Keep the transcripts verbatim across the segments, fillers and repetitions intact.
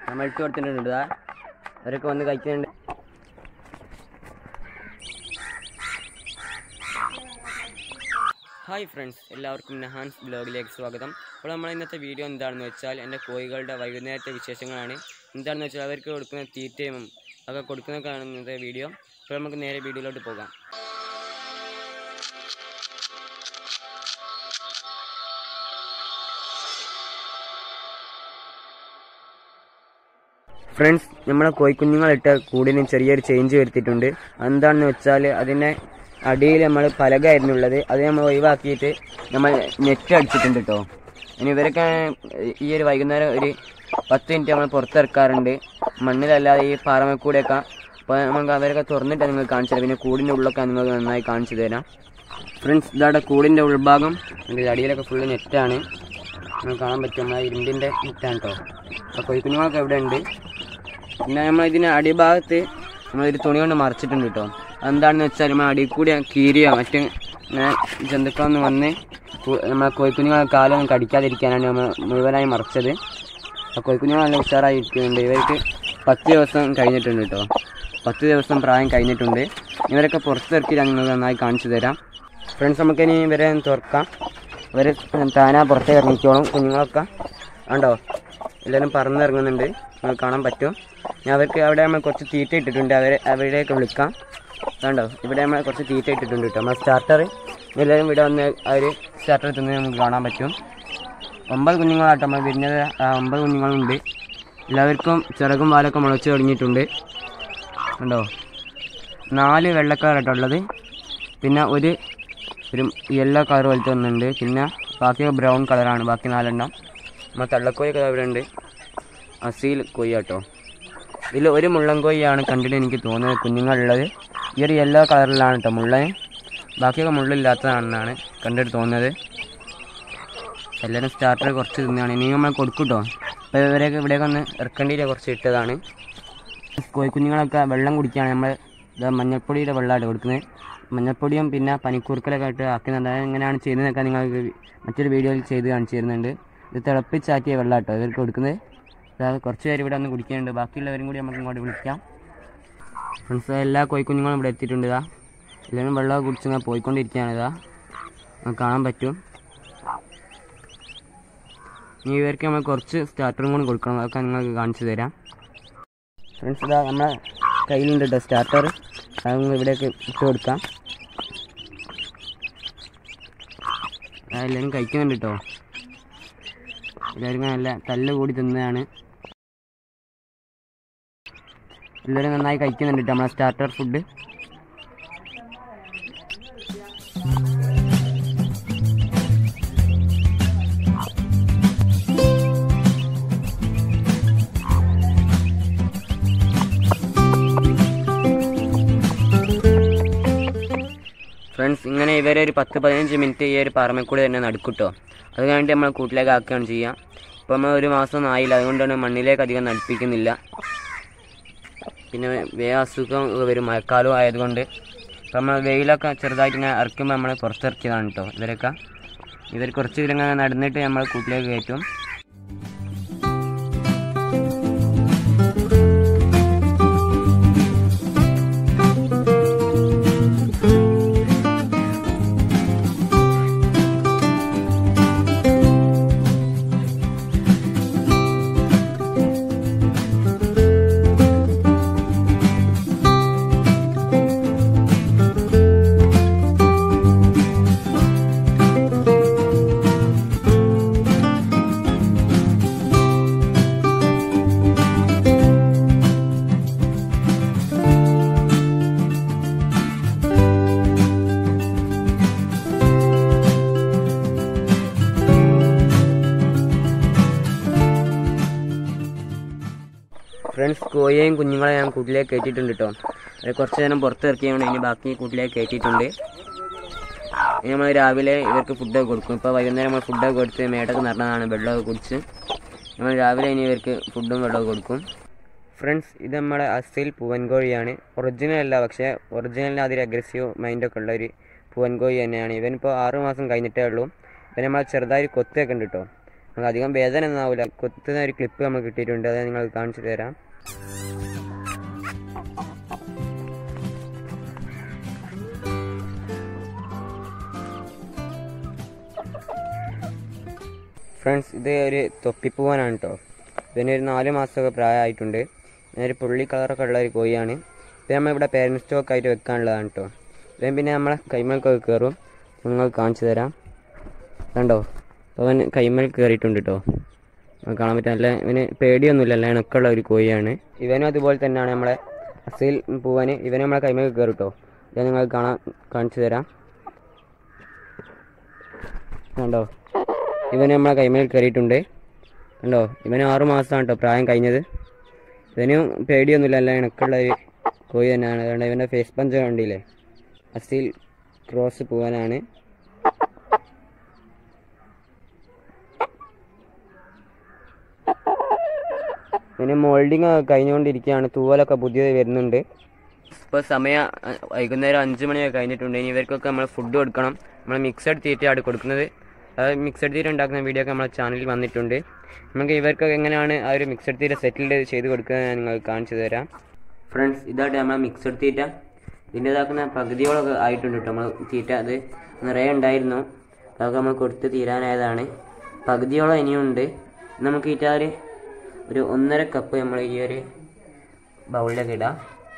നമ്മൾ ഇട്ട് കൊടുത്തിട്ടുണ്ട്. അവരൊക്കെ വന്ന് കഴിക്കുന്നുണ്ട്. ഹായ് ഫ്രണ്ട്സ്, എല്ലാവർക്കും നഹാൻസ് ബ്ലോഗിലേക്ക് സ്വാഗതം. അപ്പോൾ നമ്മൾ ഇന്നത്തെ വീഡിയോ എന്താണെന്ന് വെച്ചാൽ എൻ്റെ കോഴികളുടെ വൈകുന്നേരത്തെ വിശേഷങ്ങളാണ്. എന്താണെന്ന് വെച്ചാൽ അവർക്ക് കൊടുക്കുന്ന തീറ്റയും ഒക്കെ കൊടുക്കുന്ന കാണുന്നത് വീഡിയോ. അപ്പോൾ നമുക്ക് നേരെ വീഡിയോയിലോട്ട് പോകാം. ഫ്രണ്ട്സ്, നമ്മളെ കോഴിക്കുഞ്ഞുങ്ങളിട്ട കൂടിന് ചെറിയൊരു ചേഞ്ച് വരുത്തിയിട്ടുണ്ട്. എന്താണെന്ന് വെച്ചാൽ അതിനെ അടിയിൽ നമ്മൾ പലകയായിരുന്നു ഉള്ളത്, അത് നമ്മൾ ഒഴിവാക്കിയിട്ട് നമ്മൾ നെറ്റ് അടിച്ചിട്ടുണ്ട് കേട്ടോ. ഇനി ഇവരൊക്കെ ഈ ഒരു വൈകുന്നേരം ഒരു പത്ത് മിനിറ്റ് നമ്മൾ പുറത്തിറക്കാറുണ്ട്, മണ്ണിലല്ലാതെ ഈ പാറമക്കൂടെയൊക്കെ. അപ്പോൾ നമുക്ക് അവരൊക്കെ തുറന്നിട്ട് നിങ്ങൾ കാണിച്ചു തരാം. പിന്നെ കൂടിൻ്റെ ഉള്ളൊക്കെ നിങ്ങൾക്ക് നന്നായി കാണിച്ചു തരാം. ഫ്രണ്ട്സ്, ഇതാടെ കൂടിൻ്റെ ഉൾഭാഗം ഇതിൻ്റെ അടിയിലൊക്കെ ഫുള്ള് നെറ്റാണ്, നമുക്ക് കാണാൻ പറ്റും. നമ്മളെ ഇരുമ്പിൻ്റെ നെറ്റാണ് കേട്ടോ. അപ്പോൾ കോഴിക്കുഞ്ഞുങ്ങളൊക്കെ ഇവിടെ ഉണ്ട്. പിന്നെ നമ്മൾ ഇതിന് അടിഭാഗത്ത് നമ്മളൊരു തുണി കൊണ്ട് മറിച്ചിട്ടുണ്ട് കേട്ടോ. എന്താണെന്ന് വെച്ചാൽ നമ്മൾ അടിയിൽ കൂടി കീരിയോ മറ്റ് ഇങ്ങനെ ജന്തുക്കളൊന്നും വന്ന് നമ്മളെ കോഴിക്കുഞ്ഞുങ്ങളെ കാലൊന്നും കടിക്കാതിരിക്കാനാണ് നമ്മൾ മുഴുവനായി മറിച്ചത്. ആ കോഴിക്കുഞ്ഞുങ്ങൾ നല്ല ഉഷാറായി ഇരിക്കുന്നുണ്ട്. ഇവർക്ക് പത്ത് ദിവസം കഴിഞ്ഞിട്ടുണ്ട് കേട്ടോ. പത്ത് ദിവസം പ്രായം കഴിഞ്ഞിട്ടുണ്ട്. ഇവരൊക്കെ പുറത്തിറക്കി ഞങ്ങൾ നന്നായി കാണിച്ചു തരാം. ഫ്രണ്ട്സ്, നമുക്കിനി ഇവരെ തുറക്കാം. ഇവർ താനാ പുറത്തേക്ക് ഇറങ്ങിക്കോളും. കുഞ്ഞുങ്ങളൊക്കെ ഉണ്ടോ, എല്ലാവരും പറന്നിറങ്ങുന്നുണ്ട്, നിങ്ങൾക്ക് കാണാൻ പറ്റും. ഞാൻ അവർക്ക് അവിടെ നമ്മൾ കുറച്ച് തീറ്റ ഇട്ടിട്ടുണ്ട്, അവരെ അവരുടെയൊക്കെ വിളിക്കാം. കണ്ടോ, ഇവിടെ നമ്മൾ കുറച്ച് തീറ്റ ഇട്ടിട്ടുണ്ട് കേട്ടോ. നമ്മൾ സ്റ്റാർട്ടർ എല്ലാവരും ഇവിടെ വന്ന് അവർ സ്റ്റാർട്ടർ തിന്ന് നമുക്ക് കാണാൻ പറ്റും. ഒമ്പത് കുഞ്ഞുങ്ങളാട്ടോ നമ്മൾ വരുന്നത്. ഒമ്പത് കുഞ്ഞുങ്ങളുണ്ട്. എല്ലാവർക്കും ചിറകും വാലൊക്കെ മുളച്ച് തുടങ്ങിയിട്ടുണ്ട്. കണ്ടോ, നാല് വെള്ളക്കാരാട്ടോ ഉള്ളത്. പിന്നെ ഒരു ഒരു യെല്ലോ കളർ പോലത്തെ ഒന്നുണ്ട്. പിന്നെ ബാക്കിയൊക്കെ ബ്രൗൺ കളറാണ് ബാക്കി നാലെണ്ണം. നമ്മൾ തള്ളക്കോയൊക്കെ അവിടെ ഉണ്ട്. അസീൽ കോഴി കേട്ടോ. ഇതിൽ ഒരു മുള്ളൻ കോഴിയാണ് കണ്ടിട്ട് എനിക്ക് തോന്നുന്നത് കുഞ്ഞുങ്ങളുള്ളത്. ഈ ഒരു യെല്ലോ കളറിലാണ് കേട്ടോ മുള്ളൻ. ബാക്കിയൊക്കെ മുള്ളില്ലാത്തതാണെന്നാണ് കണ്ടിട്ട് തോന്നുന്നത്. എല്ലാവരും സ്റ്റാർട്ടർ കുറച്ച് തിന്നാണ്. ഇനി നമ്മൾ കൊടുക്കും കേട്ടോ. അപ്പോൾ ഇവരെയൊക്കെ ഇവിടെയൊക്കെ ഒന്ന് ഇറക്കേണ്ടിയിട്ട് കുറച്ച് ഇട്ടതാണ്. കോഴിക്കുഞ്ഞുങ്ങളൊക്കെ വെള്ളം കുടിക്കുകയാണ്. നമ്മൾ ഇതാ മഞ്ഞൾപ്പൊടിയുടെ വെള്ളമായിട്ട് കൊടുക്കുന്നത്. മഞ്ഞൾപ്പൊടിയും പിന്നെ പനിക്കൂർക്കലൊക്കെ ആയിട്ട് ആക്കുന്നുണ്ട്. എങ്ങനെയാണ് ചെയ്യുന്നതൊക്കെ നിങ്ങൾക്ക് മറ്റൊരു വീഡിയോയിൽ ചെയ്ത് കാണിച്ചു തരുന്നുണ്ട്. ഇത് തിളപ്പിച്ചാറ്റിയ വെള്ളം കേട്ടോ ഇവർക്ക് കൊടുക്കുന്നത്. അതായത് കുറച്ച് പേര് ഇവിടെ ഒന്ന് കുടിക്കുന്നുണ്ട്. ബാക്കിയുള്ളവരും കൂടി നമുക്ക് ഇങ്ങോട്ട് വിളിക്കാം. ഫ്രണ്ട്സ്, എല്ലാ കോഴിക്കുഞ്ഞുങ്ങളും ഇവിടെ എത്തിയിട്ടുണ്ട്. ഇതാ എല്ലാവരും വെള്ളമൊക്കെ കുടിച്ചിങ്ങനെ പോയിക്കൊണ്ടിരിക്കുകയാണ്. ഇതാ നമുക്ക് കാണാൻ പറ്റും. ഇനി ഇവർക്ക് നമ്മൾ കുറച്ച് സ്റ്റാർട്ടറും കൂടി കൊടുക്കണം, അതൊക്കെ നിങ്ങൾക്ക് കാണിച്ചു തരാം. ഫ്രണ്ട്സ്, ഇതാ നമ്മളെ കയ്യിലുണ്ട് കേട്ടോ സ്റ്റാർട്ടർ. അത് ഇവിടെയൊക്കെ ഇട്ട് കൊടുക്കാം. എല്ലാവരും കഴിക്കുന്നുണ്ട് കേട്ടോ. എല്ലാവരും നല്ല തല്ല് കൂടി തിന്നതാണ്. എല്ലാവരും നന്നായി കഴിക്കുന്നുണ്ട് കേട്ടോ നമ്മളെ സ്റ്റാർട്ടർ ഫുഡ്. ഫ്രണ്ട്സ്, ഇങ്ങനെ ഇവരെ ഒരു പത്ത് പതിനഞ്ച് മിനിറ്റ് ഈ ഒരു പറമ്പിൽക്കൂടി തന്നെ നടക്കൂട്ടോ. അത് കഴിഞ്ഞിട്ട് നമ്മൾ കൂട്ടിലേക്ക് ആക്കുകയാണ് ചെയ്യുക. ഇപ്പോൾ നമ്മൾ ഒരു മാസമൊന്നും ആയില്ല, അതുകൊണ്ടാണ് മണ്ണിലേക്ക് അധികം നടിപ്പിക്കുന്നില്ല. പിന്നെ വേ അസുഖം വരും, മഴക്കാലവും ആയതുകൊണ്ട്. അപ്പോൾ നമ്മൾ വെയിലൊക്കെ ചെറുതായിട്ട് ഇങ്ങനെ ഇറക്കുമ്പോൾ നമ്മൾ പുറത്തിറക്കിയതാണ് കേട്ടോ ഇവരൊക്കെ. ഇവർ കുറച്ച് ഇങ്ങനെ നടന്നിട്ട് നമ്മൾ കൂട്ടിലേക്ക് കയറ്റും. ഫ്രണ്ട്സ്, കോഴിയെയും കുഞ്ഞുങ്ങളെ ഞാൻ കൂട്ടിലേക്ക് കയറ്റിയിട്ടുണ്ട് കേട്ടോ. അത് കുറച്ച് നേരം പുറത്ത് ഇറക്കിയാണ്, ഇനി ബാക്കി കൂട്ടിലേക്ക് കയറ്റിയിട്ടുണ്ട്. ഇനി നമ്മൾ രാവിലെ ഇവർക്ക് ഫുഡൊക്കെ കൊടുക്കും. ഇപ്പോൾ വൈകുന്നേരം നമ്മൾ ഫുഡൊക്കെ കൊടുത്ത് മേടൊക്കെ നടന്നതാണ്, വെള്ളമൊക്കെ കുടിച്ച് നമ്മൾ രാവിലെ ഇനി ഇവർക്ക് ഫുഡും വെള്ളമൊക്കെ കൊടുക്കും. ഫ്രണ്ട്സ്, ഇത് നമ്മുടെ അസീൽ പൂവൻ കോഴിയാണ്. ഒറിജിനൽ അല്ല, പക്ഷേ ഒറിജിനലിന് അതിൽ അഗ്രസീവ് മൈൻഡൊക്കെ ഉള്ള ഒരു പൂവൻ കോഴി തന്നെയാണ്. ഇവനിപ്പോൾ ആറ് മാസം കഴിഞ്ഞിട്ടേ ഉള്ളൂ. ഇവൻ നമ്മളെ ചെറുതായി കൊത്തൊക്കെ ഉണ്ട് കേട്ടോ. നമുക്ക് അധികം വേദന ഒന്നും ആവില്ല. കൊത്തുന്ന ഒരു ക്ലിപ്പ് നമുക്ക് കിട്ടിയിട്ടുണ്ട്, അത് നിങ്ങൾ കാണിച്ചു തരാം. ഫ്രണ്ട്സ്, ഇത് ഒരു തൊപ്പിപ്പൂവാനാണ് കേട്ടോ. ഇതിനൊരു നാല് മാസമൊക്കെ പ്രായമായിട്ടുണ്ട്. ഇതിനൊരു പുള്ളി കളറൊക്കെ ഉള്ള ഒരു കോഴിയാണ്. ഇത് നമ്മളിവിടെ പേരൻറ് സ്റ്റോക്ക് ആയിട്ട് വെക്കാനുള്ളതാണ് കേട്ടോ. ഇതും പിന്നെ നമ്മളെ കൈമൽക്കൊക്കെ കയറും, നിങ്ങൾ കാണിച്ചു തരാം. കണ്ടോ, അപ്പോൾ അവൻ കൈമൽ കയറിയിട്ടുണ്ട് കേട്ടോ. കാണാൻ പറ്റും. നല്ല ഇവന് പേടിയൊന്നുമില്ല, നല്ല ഇണക്കുള്ള ഒരു കോഴിയാണ്. ഇവനും അതുപോലെ തന്നെയാണ് നമ്മളെ അസീൽ പൂവന്. ഇവന് നമ്മളെ കൈമൽ കയറും കേട്ടോ. ഇത് നിങ്ങൾ കാണാൻ കാണിച്ചു തരാം. കണ്ടോ, ഇവന് നമ്മളെ കൈമേൽ കയറിയിട്ടുണ്ട്. കണ്ടോ, ഇവന് ആറു മാസമാണ് കേട്ടോ പ്രായം കഴിഞ്ഞത്. ഇവനും പേടിയൊന്നുമില്ല, നല്ല ഇണക്കുള്ള ഒരു കോഴി തന്നെയാണ്. അതുകൊണ്ട് ഇവൻ്റെ ഫേസ് പഞ്ച് കണ്ടില്ലേ, അസീൽ ക്രോസ് പൂവാനാണ്. പിന്നെ മോൾഡിങ് കഴിഞ്ഞുകൊണ്ടിരിക്കുകയാണ്. തൂവലൊക്കെ പുതിയത് വരുന്നുണ്ട്. ഇപ്പോൾ സമയം വൈകുന്നേരം അഞ്ച് മണിയൊക്കെ കഴിഞ്ഞിട്ടുണ്ട്. ഇനി ഇവർക്കൊക്കെ നമ്മൾ ഫുഡ് കൊടുക്കണം. നമ്മൾ മിക്സഡ് തീറ്റയാണ് കൊടുക്കുന്നത്. അത് മിക്സഡ് തീറ്റ ഉണ്ടാക്കുന്ന വീഡിയോ ഒക്കെ നമ്മളെ ചാനലിൽ വന്നിട്ടുണ്ട്. നമുക്ക് ഇവർക്കൊക്കെ എങ്ങനെയാണ് ആ ഒരു മിക്സഡ് തീറ്റ സെറ്റിൽഡ് ചെയ്ത് കൊടുക്കുന്നത് ഞാൻ നിങ്ങൾക്ക് കാണിച്ചു തരാം. ഫ്രണ്ട്സ്, ഇതായിട്ട് നമ്മളെ മിക്സഡ് തീറ്റ ഇതിൻ്റെതാക്കുന്ന പകുതിയോളൊക്കെ ആയിട്ടുണ്ട് കേട്ടോ. നമ്മൾ തീറ്റ അത് നിറയെ ഉണ്ടായിരുന്നു, അതൊക്കെ നമ്മൾ കൊടുത്ത് തീരാനായതാണ്. പകുതിയോളം ഇനിയുണ്ട്. നമുക്ക് ഈറ്റ ഒരു ഒരു ഒന്നര കപ്പ് നമ്മൾ ഈ ഒരു ബൗളിലേക്ക് ഇടാം.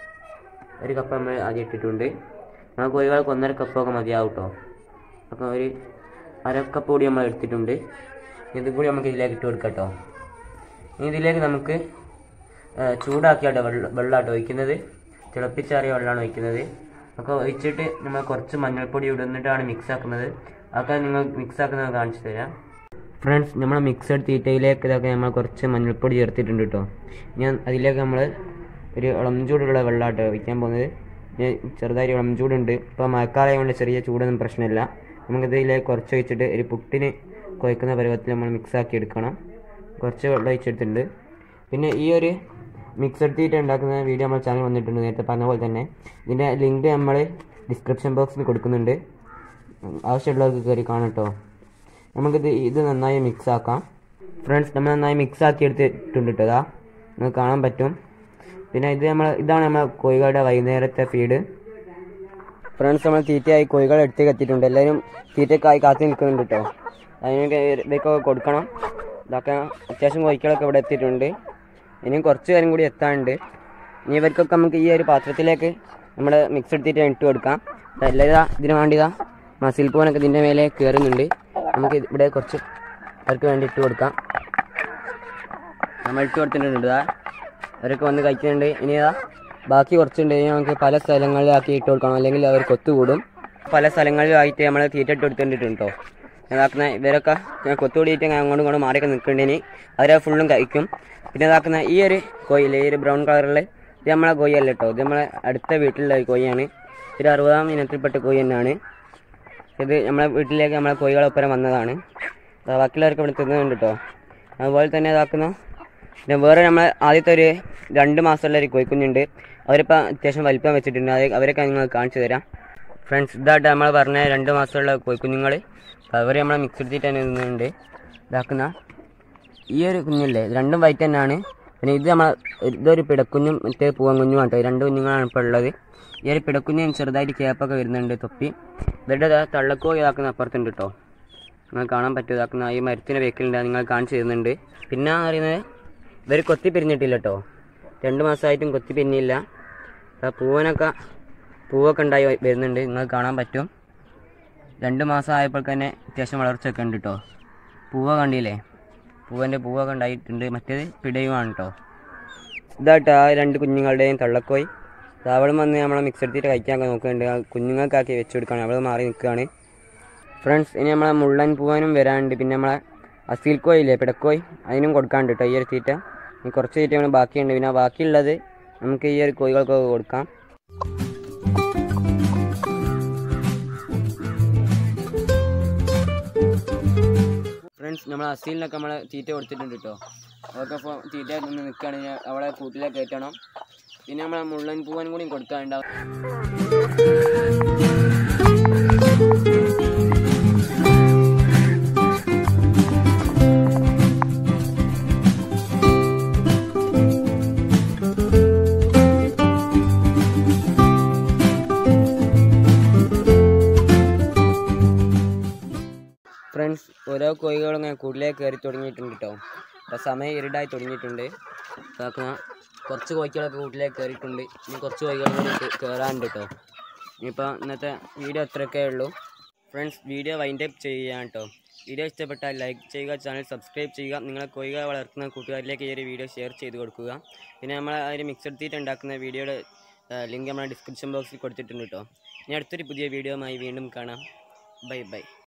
ഒരു കപ്പ് നമ്മൾ ആദ്യം ഇട്ടിട്ടുണ്ട്. നമ്മൾ കോഴികൾക്ക് ഒന്നര കപ്പൊക്കെ മതിയാവും കേട്ടോ. അപ്പോൾ ഒരു അരക്കപ്പ് കൂടി നമ്മൾ എടുത്തിട്ടുണ്ട്. ഇതും കൂടി നമുക്ക് ഇതിലേക്ക് ഇട്ട് കൊടുക്കാം കേട്ടോ. ഇനി ഇതിലേക്ക് നമുക്ക് ചൂടാക്കിയാട്ടോ വെള്ളം വെള്ളമാട്ടോ ഒഴിക്കുന്നത്. തിളപ്പിച്ചാറിയ വെള്ളമാണ് ഒഴിക്കുന്നത്. അപ്പോൾ ഒഴിച്ചിട്ട് നമ്മൾ കുറച്ച് മഞ്ഞൾപ്പൊടി ഇടുന്നിട്ടാണ് മിക്സ് ആക്കുന്നത്. അതൊക്കെ നിങ്ങൾ മിക്സ് ആക്കുന്നത് കാണിച്ചു തരാം. ഫ്രണ്ട്സ്, നമ്മൾ മിക്സഡ് തീറ്റയിലേക്ക് ഇതൊക്കെ നമ്മൾ കുറച്ച് മഞ്ഞൾപ്പൊടി ചേർത്തിട്ടുണ്ട് കേട്ടോ. ഞാൻ അതിലേക്ക് നമ്മൾ ഒരു ഇളം ചൂടുള്ള വെള്ളമാട്ടോ ഒഴിക്കാൻ പോകുന്നത്. ഞാൻ ചെറുതായി ഇളം ചൂടുണ്ട്. ഇപ്പോൾ മഴക്കാലമായതുകൊണ്ട് ചെറിയ ചൂടൊന്നും പ്രശ്നമില്ല. നമുക്കിതിലേക്ക് കുറച്ച് ഒഴിച്ചിട്ട് ഒരു പുട്ടിന് കുഴക്കുന്ന പരുവത്തിൽ നമ്മൾ മിക്സാക്കി എടുക്കണം. കുറച്ച് വെള്ളം ഒഴിച്ചെടുത്തിട്ടുണ്ട്. പിന്നെ ഈ ഒരു മിക്സഡ് തീറ്റ ഉണ്ടാക്കുന്ന വീഡിയോ നമ്മൾ ചാനൽ വന്നിട്ടുണ്ട്, നേരത്തെ പറഞ്ഞ പോലെ തന്നെ. ഇതിൻ്റെ ലിങ്ക് നമ്മൾ ഡിസ്ക്രിപ്ഷൻ ബോക്സിൽ കൊടുക്കുന്നുണ്ട്, ആവശ്യമുള്ളവർക്ക് കയറി കാണാം കേട്ടോ. നമുക്കിത് ഇത് നന്നായി മിക്സ് ആക്കാം. ഫ്രണ്ട്സ്, നമ്മൾ നന്നായി മിക്സ് ആക്കി എടുത്തിട്ടുണ്ട് കേട്ടോ. അതാ നിങ്ങൾക്ക് കാണാൻ പറ്റും. പിന്നെ ഇത് നമ്മൾ ഇതാണ് നമ്മൾ കോഴികളുടെ വൈകുന്നേരത്തെ ഫീഡ്. ഫ്രണ്ട്സ്, നമ്മൾ തീറ്റയായി കോഴികൾ എടുത്തേക്ക് എത്തിയിട്ടുണ്ട്. എല്ലാവരും തീറ്റക്കായി കാത്തി നിൽക്കുന്നുണ്ട് കേട്ടോ. അതിനൊക്കെ ഇതൊക്കെ കൊടുക്കണം. ഇതൊക്കെ അത്യാവശ്യം കോഴികളൊക്കെ ഇവിടെ എത്തിയിട്ടുണ്ട്. ഇനിയും കുറച്ച് പേരും കൂടി എത്താനുണ്ട്. ഇനി ഇവർക്കൊക്കെ നമുക്ക് ഈ ഒരു പാത്രത്തിലേക്ക് നമ്മൾ മിക്സഡ് തീറ്റ ഇട്ട് കൊടുക്കാം. എല്ലാവരും ഇതിന് വേണ്ടിയതാ മസിൽ പൂവനൊക്കെ ഇതിൻ്റെ മേലെ കയറുന്നുണ്ട്. നമുക്ക് ഇവിടെ കുറച്ച് അവർക്ക് വേണ്ടി ഇട്ട് കൊടുക്കാം. നമ്മൾ ഇട്ട് കൊടുത്തിട്ടുണ്ട്. ഇതാ അവരൊക്കെ വന്ന് കഴിക്കുന്നുണ്ട്. ഇനി ഇതാ ബാക്കി കുറച്ചുണ്ട്. ഇനി നമുക്ക് പല സ്ഥലങ്ങളിലാക്കി ഇട്ട് കൊടുക്കണം, അല്ലെങ്കിൽ അവർ കൊത്തുകൂടും. പല സ്ഥലങ്ങളിലായിട്ട് നമ്മൾ തീറ്റ ഇട്ട് കൊടുത്തിട്ടുണ്ട് കേട്ടോ. ഇതാക്കുന്ന ഇവരൊക്കെ കൊത്തുകൂടിയിട്ട് അങ്ങോട്ടും ഇങ്ങോട്ടും മാറിയൊക്കെ നിൽക്കുന്നുണ്ട്. അവരെ ഫുള്ളും കഴിക്കും. പിന്നെ ഇതാക്കുന്ന ഈ ഒരു കോയിൽ, ഈ ഒരു ബ്രൗൺ കളറിൽ, ഇത് നമ്മളെ കോഴിയല്ല കേട്ടോ. ഇത് നമ്മളെ അടുത്ത വീട്ടിലുള്ള ഒരു കോഴിയാണ്. ഒരു അറുപതാം ഇനത്തിൽപ്പെട്ട കോഴി തന്നെയാണ് ഇത്. നമ്മളെ വീട്ടിലേക്ക് നമ്മളെ കോഴികളൊപ്പരം വന്നതാണ്. ബാക്കിയുള്ളവർക്ക് ഇവിടെ തിന്നുന്നുണ്ട് കേട്ടോ. അതുപോലെ തന്നെ ഇതാക്കുന്ന പിന്നെ വേറെ നമ്മളെ ആദ്യത്തെ ഒരു രണ്ട് മാസമുള്ള ഒരു കോഴിക്കുഞ്ഞുണ്ട്. അവരിപ്പോൾ അത്യാവശ്യം വലിപ്പം വെച്ചിട്ടുണ്ട്. അത് അവരൊക്കെ നിങ്ങൾ കാണിച്ചു തരാം. ഫ്രണ്ട്സ്, ഇതായിട്ട് നമ്മൾ പറഞ്ഞ രണ്ട് മാസമുള്ള കോഴിക്കുഞ്ഞുങ്ങൾ. അവർ നമ്മളെ മിക്സഡ് തീറ്റ തന്നെ തിന്നുന്നുണ്ട്. ഇതാക്കുന്ന ഈ ഒരു കുഞ്ഞില്ലേ, രണ്ടും വൈറ്റ് തന്നെയാണ്. പിന്നെ ഇത് നമ്മൾ ഇതൊരു പിടക്കുഞ്ഞും മറ്റേ പൂവൻ കുഞ്ഞും കേട്ടോ. രണ്ട് കുഞ്ഞുങ്ങളാണ് ഇപ്പോൾ ഉള്ളത്. ഈ ഒരു പിടക്കുഞ്ഞും ചെറുതായിട്ട് ക്യാപ്പൊക്കെ വരുന്നുണ്ട്, തൊപ്പി. ഇവരുടെ തള്ളക്കോഴി ഇതാക്കുന്ന അപ്പുറത്തുണ്ട് കേട്ടോ. നിങ്ങൾ കാണാൻ പറ്റും. ഇതാക്കുന്ന ഈ മരത്തിൻ്റെ വേക്കിലുണ്ട്, നിങ്ങൾ കാണിച്ചു തരുന്നുണ്ട്. പിന്നെ അറിയുന്നത് ഇവർ കൊത്തി പിരിഞ്ഞിട്ടില്ല കേട്ടോ. രണ്ട് മാസമായിട്ടും കൊത്തി പിരിഞ്ഞില്ല. പൂവനൊക്കെ പൂവൊക്കെ ഉണ്ടായി വരുന്നുണ്ട്, നിങ്ങൾ കാണാൻ പറ്റും. രണ്ട് മാസം ആയപ്പോൾ തന്നെ അത്യാവശ്യം വളർച്ചയൊക്കെ ഉണ്ട് കേട്ടോ. പൂവ കണ്ടില്ലേ, പൂവൻ്റെ പൂവൊക്കെ ഉണ്ടായിട്ടുണ്ട്. മറ്റേത് പിടയുമാണ് കേട്ടോ. ഇതായിട്ട് ആ രണ്ട് കുഞ്ഞുങ്ങളുടെയും തള്ളക്കോയി. അവളും വന്ന് നമ്മളെ മിക്സഡ് തീറ്റ കഴിക്കാനൊക്കെ നോക്കുന്നുണ്ട്. കുഞ്ഞുങ്ങൾക്കാക്കി വെച്ച് കൊടുക്കുകയാണ്. അവൾ മാറി നിൽക്കുകയാണ്. ഫ്രണ്ട്സ്, ഇനി നമ്മളെ മുള്ളൻ പൂവാനും വരാനുണ്ട്. പിന്നെ നമ്മളെ അസീൽ കോയില്ലേ, പിടക്കോയി, അതിനും കൊടുക്കാനുണ്ട് കേട്ടോ ഈ ഒരു തീറ്റ. കുറച്ച് തീറ്റ നമ്മൾ ബാക്കിയുണ്ട്. പിന്നെ ബാക്കിയുള്ളത് നമുക്ക് ഈ ഒരു കോഴികൾക്കൊക്കെ കൊടുക്കാം. ഫ്രണ്ട്സ്, നമ്മൾ അസീലിനൊക്കെ നമ്മൾ തീറ്റ കൊടുത്തിട്ടുണ്ട് കേട്ടോ. അതൊക്കെ ഇപ്പോൾ തീറ്റ നിന്ന് നിൽക്കുകയാണെങ്കിൽ അവളെ കൂട്ടിലേക്ക് കയറ്റണം. പിന്നെ നമ്മളെ മുള്ളൻ പൂവനും കൂടി കൊടുക്കാനുണ്ടാവും. ഫ്രണ്ട്സ് ഓരോ കോഴികളും ഇങ്ങനെ കൂട്ടിലേക്ക് കയറി തുടങ്ങിയിട്ടുണ്ട് കേട്ടോ. അപ്പോൾ സമയം ഇരുടായി തുടങ്ങിയിട്ടുണ്ട്. അപ്പോൾ കുറച്ച് കോഴികളൊക്കെ കൂട്ടിലേക്ക് കയറിയിട്ടുണ്ട്. ഇനി കുറച്ച് കോഴികളും കൂടി കയറാനുണ്ട് കേട്ടോ. ഇനിയിപ്പോൾ ഇന്നത്തെ വീഡിയോ അത്രയൊക്കെ ഉള്ളൂ ഫ്രണ്ട്സ്. വീഡിയോ വൈൻഡ് അപ്പ് ചെയ്യാൻ കേട്ടോ. വീഡിയോ ഇഷ്ടപ്പെട്ടാൽ ലൈക്ക് ചെയ്യുക, ചാനൽ സബ്സ്ക്രൈബ് ചെയ്യുക. നിങ്ങളെ കോഴികളെ വളർത്തുന്ന കൂട്ടുകാരിലേക്ക് ഈ ഒരു വീഡിയോ ഷെയർ ചെയ്ത് കൊടുക്കുക. പിന്നെ നമ്മൾ ആ ഒരു മിക്സ് എടുത്തിട്ട് ഉണ്ടാക്കുന്ന വീഡിയോയുടെ ലിങ്ക് നമ്മൾ ഡിസ്ക്രിപ്ഷൻ ബോക്സിൽ കൊടുത്തിട്ടുണ്ട് കേട്ടോ. ഇനി അടുത്തൊരു പുതിയ വീഡിയോയുമായി വീണ്ടും കാണാം. Bye by.